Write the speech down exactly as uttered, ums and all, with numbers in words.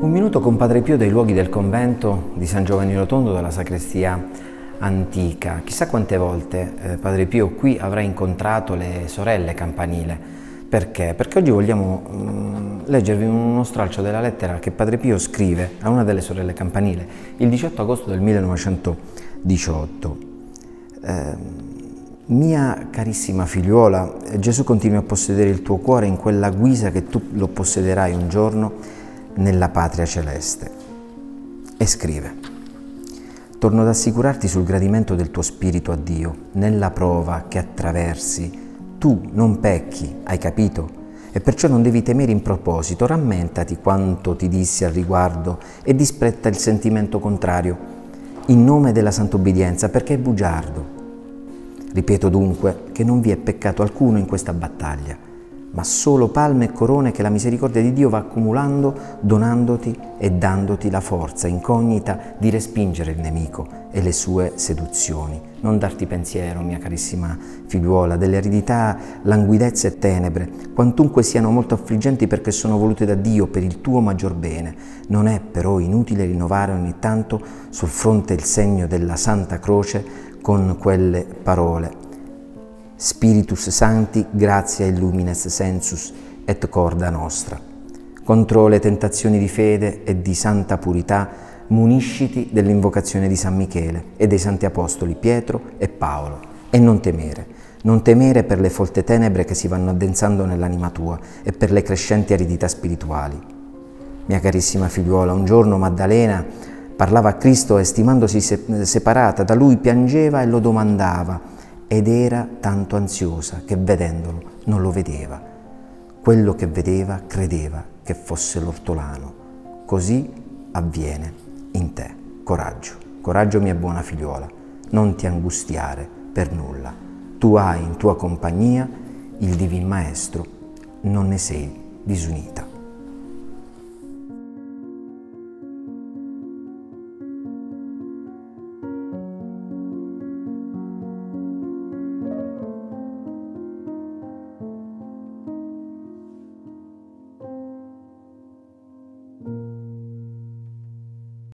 Un minuto con Padre Pio dai luoghi del convento di San Giovanni Rotondo della sacrestia antica. Chissà quante volte eh, Padre Pio qui avrà incontrato le sorelle campanile. Perché? Perché oggi vogliamo mh, leggervi uno stralcio della lettera che Padre Pio scrive a una delle sorelle campanile il diciotto agosto del millenovecentodiciotto. Eh, Mia carissima figliuola, Gesù continua a possedere il tuo cuore in quella guisa che tu lo possederai un giorno nella patria celeste. E scrive: torno ad assicurarti sul gradimento del tuo spirito a Dio, nella prova che attraversi. Tu non pecchi, hai capito? E perciò non devi temere in proposito, rammentati quanto ti dissi al riguardo e disprezza il sentimento contrario, in nome della santa obbedienza, perché è bugiardo. Ripeto dunque che non vi è peccato alcuno in questa battaglia, ma solo palme e corone che la misericordia di Dio va accumulando, donandoti e dandoti la forza incognita di respingere il nemico e le sue seduzioni. Non darti pensiero, mia carissima figliuola, delle aridità, languidezze e tenebre, quantunque siano molto affliggenti perché sono volute da Dio per il tuo maggior bene. Non è però inutile rinnovare ogni tanto sul fronte il segno della Santa Croce con quelle parole: Spiritus Sancti, gratia illumines sensus et corda nostra. Contro le tentazioni di fede e di santa purità, munisciti dell'invocazione di San Michele e dei santi apostoli Pietro e Paolo. E non temere, non temere per le folte tenebre che si vanno addensando nell'anima tua e per le crescenti aridità spirituali. Mia carissima figliuola, un giorno Maddalena parlava a Cristo e, stimandosi separata da Lui, piangeva e lo domandava, ed era tanto ansiosa che vedendolo non lo vedeva. Quello che vedeva credeva che fosse l'ortolano. Così avviene in te. Coraggio, coraggio mia buona figliuola, non ti angustiare per nulla. Tu hai in tua compagnia il Divin Maestro, non ne sei disunita.